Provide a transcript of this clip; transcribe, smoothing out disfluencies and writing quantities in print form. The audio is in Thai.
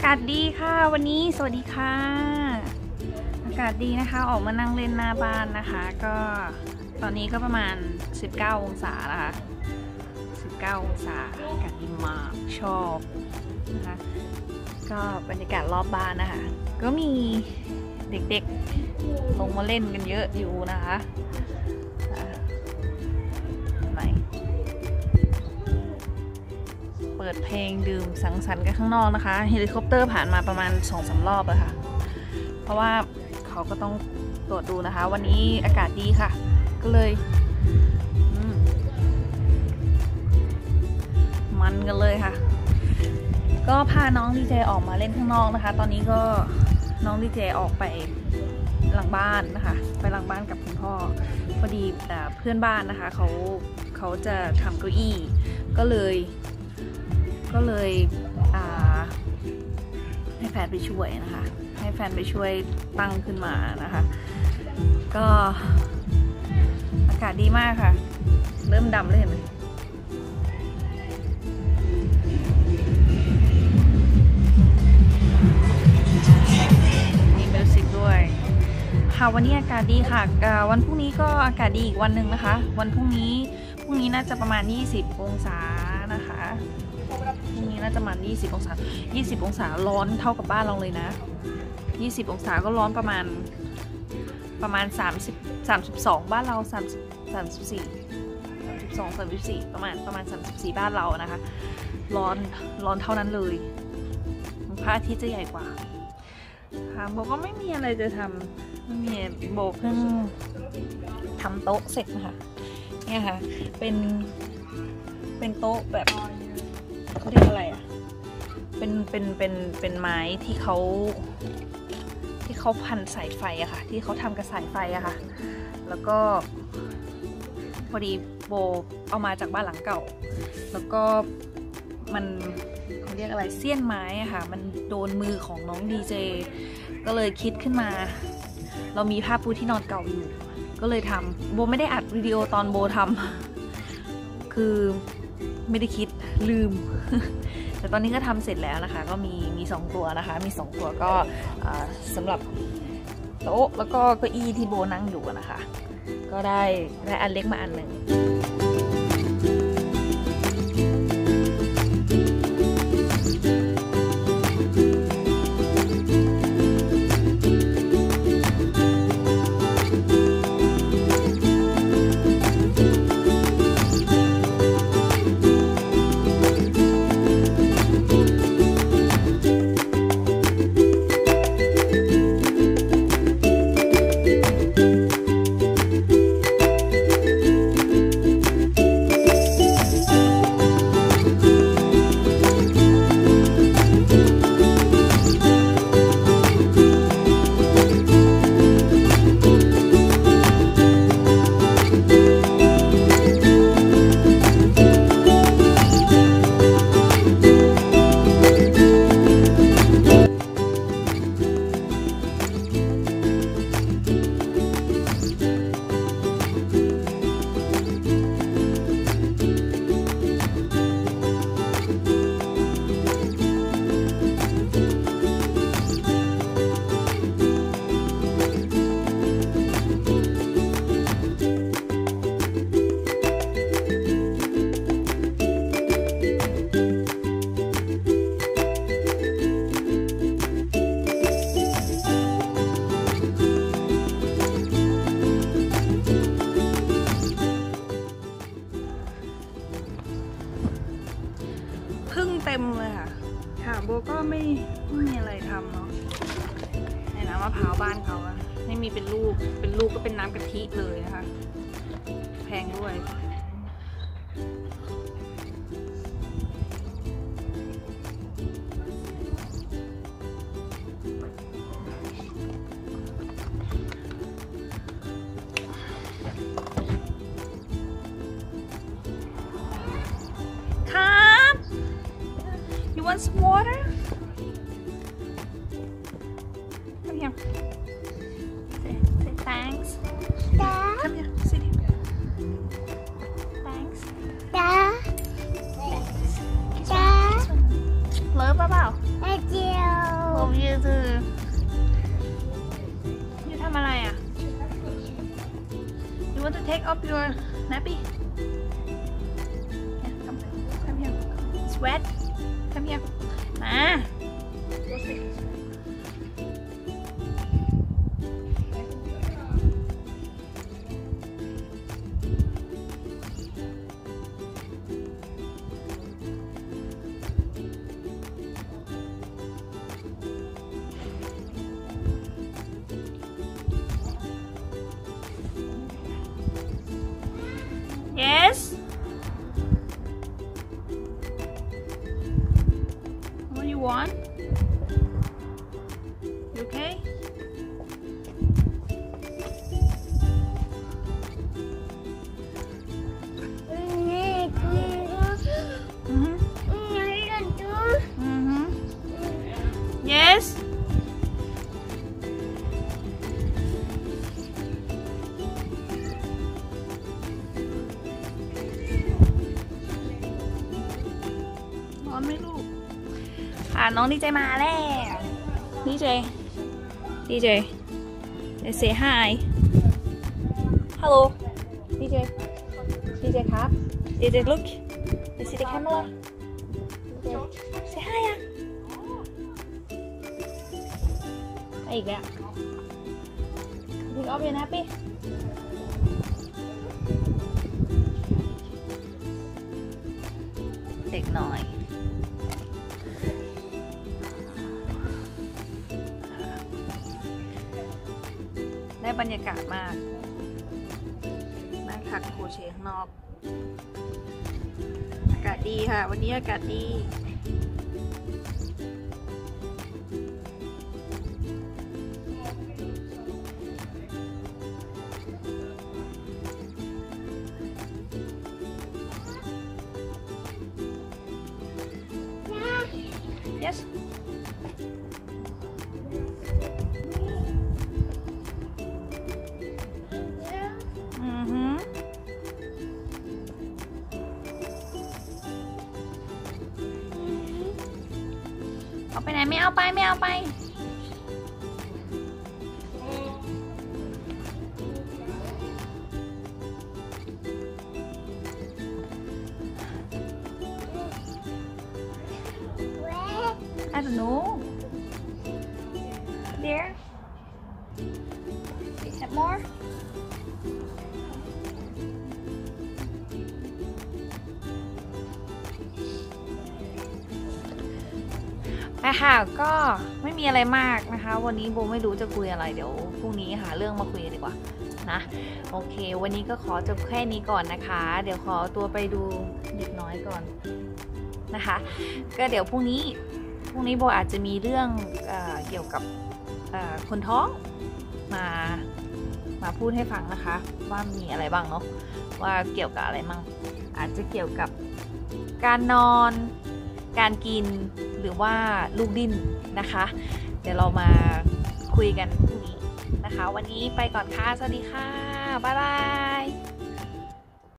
ากาศดีค่ะวันนี้สวัสดีค่ะอากาศดีนะคะออกมานั่งเล่นหน้าบ้านนะคะก็ตอนนี้ก็ประมาณ19องศานะคะ19องศาอากาศดีมากชอบนะคะก็บรรยากาศรอบบ้านนะคะก็มีเด็กๆลงมาเล่นกันเยอะอยู่นะคะเปิดเพลงดื่มสังสรรค์กันข้างนอกนะคะเฮลิคอปเตอร์ผ่านมาประมาณ 2-3 รอบอะค่ะเพราะว่าเขาก็ต้องตรวจดูนะคะวันนี้อากาศดีค่ะก็เลยมันกันเลยค่ะก็พาน้องดีเจออกมาเล่นข้างนอกนะคะตอนนี้ก็น้องดีเจออกไปหลังบ้านนะคะไปหลังบ้านกับคุณพ่อพอดีเพื่อนบ้านนะคะเขาจะทำเก้าอี้ก็เลยให้แฟนไปช่วยนะคะให้แฟนไปช่วยตั้งขึ้นมานะคะก็อากาศดีมากค่ะเริ่มดำเลยเห็นไหมมีมิวสิกด้วยค่ะวันนี้อากาศดีค่ะวันพรุ่งนี้ก็อากาศดีอีกวันหนึ่งนะคะวันพรุ่งนี้น่าจะประมาณ20องศานะคะพรุ่งนี้น่าจะประมาณ20องศา20องศาร้อนเท่ากับบ้านเราเลยนะ20องศาก็ร้อนประมาณ32บ้านเรา34ประมาณ34บ้านเรานะคะร้อนเท่านั้นเลยพระอาทิตย์จะใหญ่กว่าค่ะโบก็ไม่มีอะไรจะทำไม่มีโบเพิ่งทำโต๊ะเสร็จนะคะเนี่ยค่ะเป็นโต๊ะแบบเขาเรียกอะไรอ่ะเป็นไม้ที่เขาพันสายไฟอะค่ะที่เขาทำกับสายไฟอะค่ะแล้วก็พอดีโบเอามาจากบ้านหลังเก่าแล้วก็มันเขาเรียกอะไรเสี้ยนไม้อะค่ะมันโดนมือของน้องดีเจก็เลยคิดขึ้นมาเรามีผ้าปูที่นอนเก่าอยู่ก็เลยทำโบไม่ได้อัดวิดีโอตอนโบทำคือไม่ได้คิดลืม แต่ตอนนี้ก็ทำเสร็จแล้วนะคะก็มี2ตัวนะคะมี2ตัวก็สำหรับโต๊ะแล้วก็เก้าอี้ที่โบนั่งอยู่นะคะก็ได้อันเล็กมาอันหนึ่งเต็มเลยค่ะโบก็ไม่มีอะไรทำเนาะในน้ำมะพร้าวบ้านเขาอะไม่มีเป็นลูกก็เป็นน้ำกะทิเลยนะคะแพงด้วยWant some water? Come here. Say thanks. Come here. Sit here. Thanks. Thanks. Love เปล่า? Thank you. love you too ยูทำอะไรอ่ะ You want to take off your nappy? Yeah, come here. It's wet. Come here. มา Yes. What do you want? You okay? Yes.ร้อนไหมลูกน้องดีเจมาแล้วดีเจlet's say hi hello DJ ครับ DJ look let's see the camera say hi อ่ะไปอีกแล้วTake off your nappyเด็กหน่อยได้บรรยากาศมากนั่งถักโครเชต์ข้างนอกอากาศดีค่ะวันนี้อากาศดี Yesเอาไปไหนไม่เอาไป I don't know there is that moreค่ะก็ไม่มีอะไรมากนะคะวันนี้โบไม่รู้จะคุยอะไรเดี๋ยวพรุ่งนี้หาเรื่องมาคุยกันดีกว่านะโอเควันนี้ก็ขอจบแค่นี้ก่อนนะคะเดี๋ยวขอตัวไปดูเด็กน้อยก่อนนะคะก็เดี๋ยวพรุ่งนี้โบอาจจะมีเรื่องเกี่ยวกับคนท้องมาพูดให้ฟังนะคะว่ามีอะไรบ้างเนาะว่าเกี่ยวกับอะไรมั่งอาจจะเกี่ยวกับการนอนการกินหรือว่าลูกดิ้นนะคะเดี๋ยวเรามาคุยกันพรุ่งนี้นะคะวันนี้ไปก่อนค่ะสวัสดีค่ะบ๊ายบาย